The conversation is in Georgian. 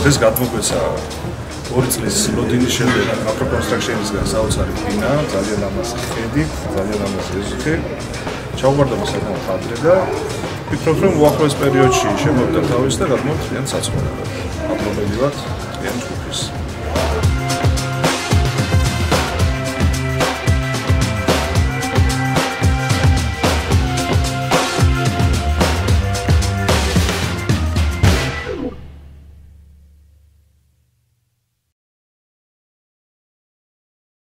დღეს გადმოგვეცა 2 წლის ლოდინის შემდეგ Maqro Construction-ისგან საოცარი ფინა, ძალიან ამას ხედი, ძალიან ამას ეზუხი. ჩავგვარდება საკმაოდ ადრე და ვფიქრობ, რომ უახლოეს პერიოდში შემოვიდა თავის და გადმოვთ ძალიან საცხოვრებლად. აპრობები ვართ ძალიან ჯგუფის.